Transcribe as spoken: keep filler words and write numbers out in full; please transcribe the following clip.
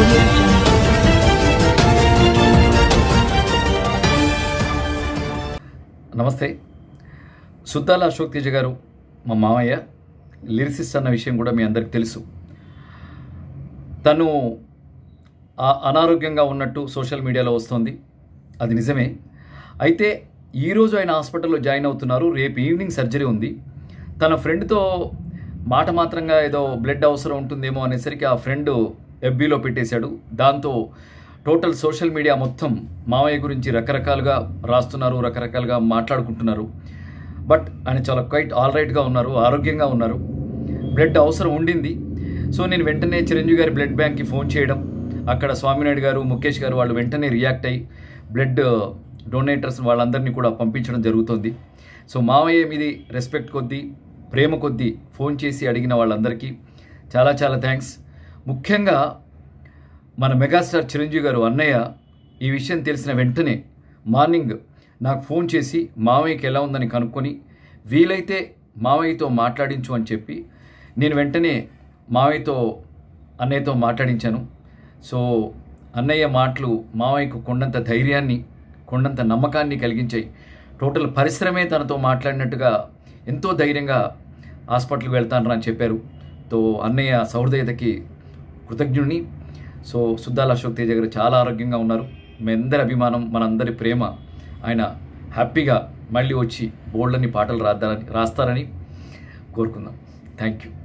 నమస్తే. సుద్దాల అశోక్ తేజ గారు మా మామయ్య, లిరిసిస్ట్ అన్న విషయం కూడా మీ అందరికి తెలుసు. తను అనారోగ్యంగా ఉన్నట్టు సోషల్ మీడియాలో వస్తుంది, అది నిజమే. అయితే ఈరోజు ఆయన హాస్పిటల్లో జాయిన్ అవుతున్నారు. రేపు ఈవినింగ్ సర్జరీ ఉంది. తన ఫ్రెండ్తో మాట మాత్రంగా ఏదో బ్లడ్ అవసరం ఉంటుందేమో అనేసరికి ఆ ఫ్రెండ్ ఎఫ్బీలో పెట్టేశాడు. దాంతో టోటల్ సోషల్ మీడియా మొత్తం మామయ్య గురించి రకరకాలుగా రాస్తున్నారు, రకరకాలుగా మాట్లాడుకుంటున్నారు. బట్ ఆయన చాలా క్వైట్ ఆల్ రైట్గా ఉన్నారు, ఆరోగ్యంగా ఉన్నారు. బ్లడ్ అవసరం ఉండింది. సో నేను వెంటనే చిరంజీవి గారి బ్లడ్ బ్యాంక్కి ఫోన్ చేయడం, అక్కడ స్వామినాయుడు గారు, ముఖేష్ గారు వాళ్ళు వెంటనే రియాక్ట్ అయ్యి బ్లడ్ డొనేటర్స్ వాళ్ళందరినీ కూడా పంపించడం జరుగుతుంది. సో మామయ్య మీది రెస్పెక్ట్ కొద్దీ, ప్రేమ కొద్దీ ఫోన్ చేసి అడిగిన వాళ్ళందరికీ చాలా చాలా థ్యాంక్స్. ముఖ్యంగా మన మెగాస్టార్ చిరంజీవి గారు అన్నయ్య ఈ విషయం తెలిసిన వెంటనే మార్నింగ్ నాకు ఫోన్ చేసి మామయ్యకి ఎలా ఉందని కనుక్కొని వీలైతే మామయ్యతో మాట్లాడించు అని చెప్పి నేను వెంటనే మామయ్యతో అన్నయ్యతో మాట్లాడించాను. సో అన్నయ్య మాటలు మామయ్యకు కొండంత ధైర్యాన్ని, కొండంత నమ్మకాన్ని కలిగించాయి. టోటల్ పరిశ్రమే తనతో మాట్లాడినట్టుగా ఎంతో ధైర్యంగా హాస్పిటల్కి వెళ్తానరా అని చెప్పారు. తో అన్నయ్య సహృదయతకి కృతజ్ఞుడిని. సో సుద్దాల అశోక్ తేజ గారు చాలా ఆరోగ్యంగా ఉన్నారు. మీ అందరి అభిమానం, మనందరి ప్రేమ. ఆయన హ్యాపీగా మళ్ళీ వచ్చి బోల్డ్ని పాటలు రాద్దారని రాస్తారని కోరుకుందాం. Thank you.